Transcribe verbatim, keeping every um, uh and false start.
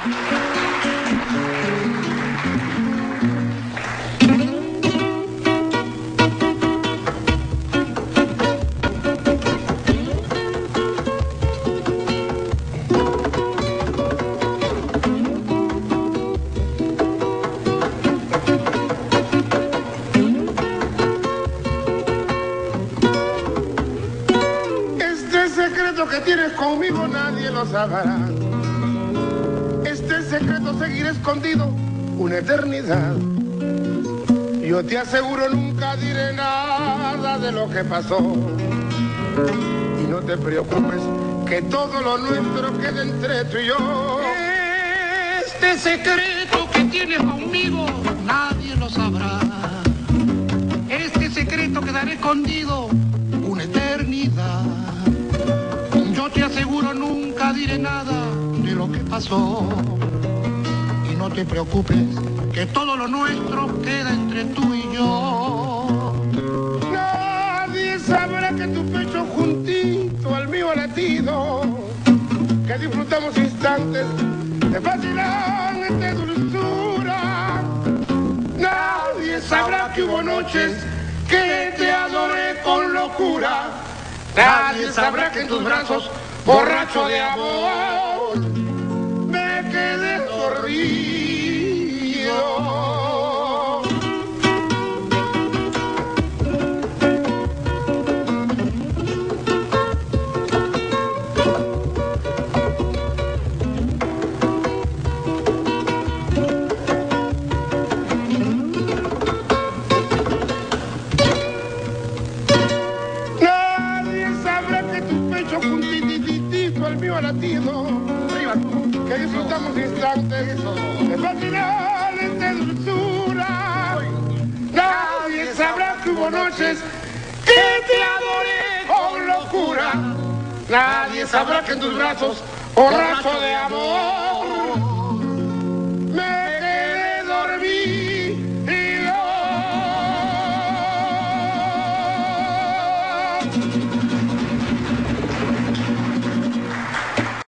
Que tienes conmigo nadie lo sabrá. Este secreto seguirá escondido una eternidad. Yo te aseguro nunca diré nada de lo que pasó. Y no te preocupes que todo lo nuestro quede entre tú y yo. Este secreto que tienes conmigo nadie lo sabrá. Este secreto quedará escondido una eternidad. Yo te aseguro nunca diré nada de lo que pasó. Y no te preocupes que todo lo nuestro queda entre tú y yo. Nadie sabrá que tu pecho juntito al mío ha latido, que disfrutamos instantes de fascinante dulzura. Nadie sabrá que hubo noches que te adoré con locura. Nadie sabrá que en tus brazos, borracho de amor, me quedé dormido. Latido, que disfrutamos instantes de fascinante dulzura. Nadie sabrá que hubo noches que te adoré con locura. Nadie sabrá que en tus brazos, borracho de amor, me quedé dormido.